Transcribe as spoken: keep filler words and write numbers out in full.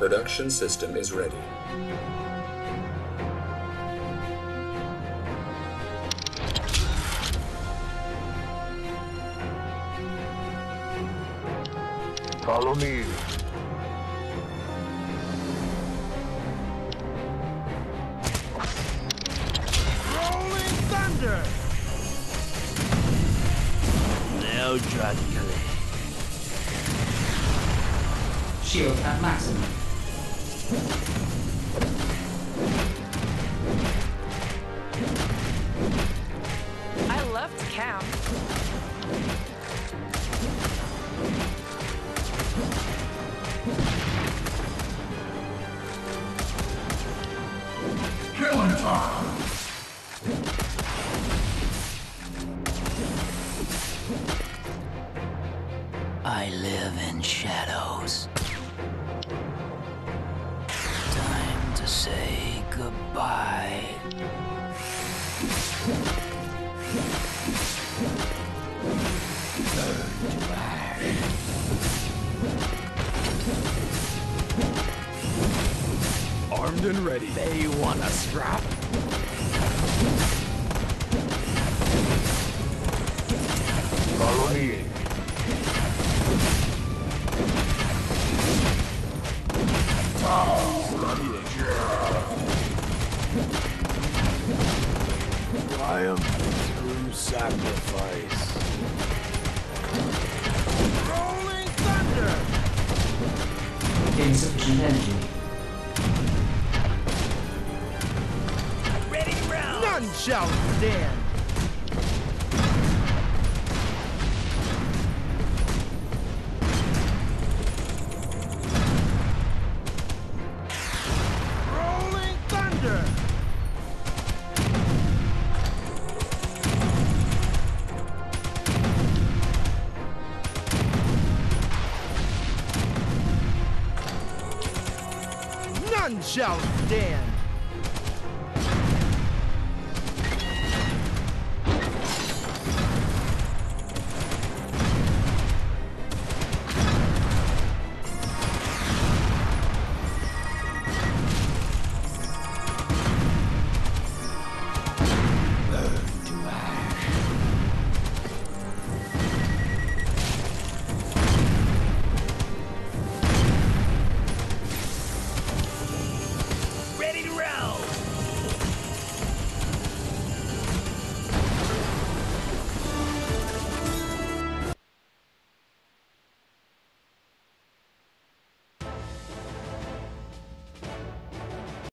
Production system is ready. Follow me. Rolling thunder! Now, Dracula. Shield at maximum. I love to camp. Killing time. I live in shadows. Time to say goodbye. Burn to ash. Armed and ready. They want a scrap? Follow me. Triumph through sacrifice. Rolling thunder! Insufficient energy. Ready to round! None shall stand! Rolling thunder! None shall stand!